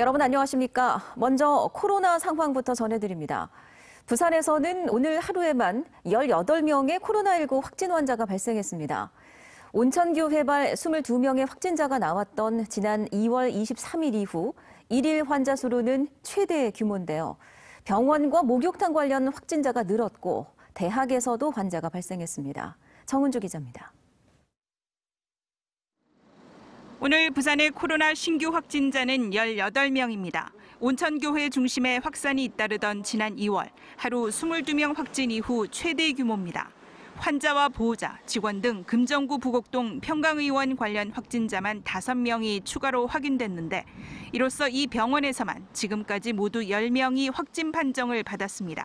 여러분 안녕하십니까? 먼저 코로나 상황부터 전해드립니다. 부산에서는 오늘 하루에만 18명의 코로나19 확진 환자가 발생했습니다. 온천교 회발 22명의 확진자가 나왔던 지난 2월 23일 이후 1일 환자 수로는 최대 규모인데요. 병원과 목욕탕 관련 확진자가 늘었고 대학에서도 환자가 발생했습니다. 정은주 기자입니다. 오늘 부산의 코로나 신규 확진자는 18명입니다. 온천교회 중심에 확산이 잇따르던 지난 2월, 하루 22명 확진 이후 최대 규모입니다. 환자와 보호자, 직원 등 금정구 부곡동 평강의원 관련 확진자만 5명이 추가로 확인됐는데 이로써 이 병원에서만 지금까지 모두 10명이 확진 판정을 받았습니다.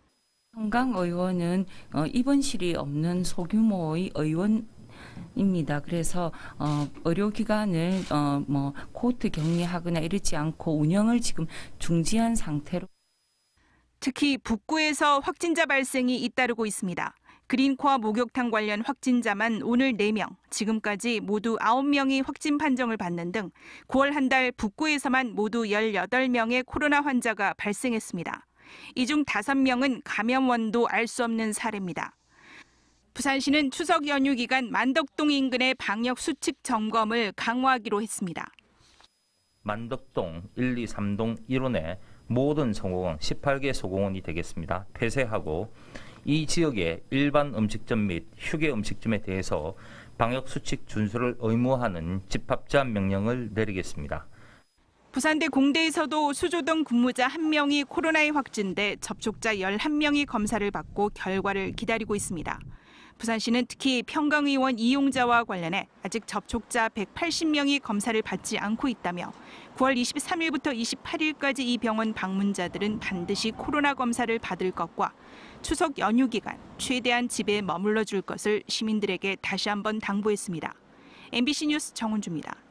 평강의원은 입원실이 없는 소규모의 의원입니다. 그래서 의료기관을 코호트 격리하거나 이렇지 않고 운영을 지금 중지한 상태로. 특히 북구에서 확진자 발생이 잇따르고 있습니다. 그린코아 목욕탕 관련 확진자만 오늘 4명, 지금까지 모두 9명이 확진 판정을 받는 등 9월 한 달 북구에서만 모두 18명의 코로나 환자가 발생했습니다. 이 중 5명은 감염원도 알 수 없는 사례입니다. 부산시는 추석 연휴 기간 만덕동 인근의 방역 수칙 점검을 강화하기로 했습니다. 만덕동 1, 2, 3동 1호내 모든 소공원 18개 소공원이 되겠습니다. 폐쇄하고 이 지역의 일반 음식점 및 휴게 음식점에 대해서 방역 수칙 준수를 의무화하는 집합 제한 명령을 내리겠습니다. 부산대 공대에서도 수조동 근무자 1명이 코로나에 확진돼 접촉자 11명이 검사를 받고 결과를 기다리고 있습니다. 부산시는 특히 평강의원 이용자와 관련해 아직 접촉자 180명이 검사를 받지 않고 있다며 9월 23일부터 28일까지 이 병원 방문자들은 반드시 코로나 검사를 받을 것과 추석 연휴 기간 최대한 집에 머물러 줄 것을 시민들에게 다시 한번 당부했습니다. MBC 뉴스 정은주입니다.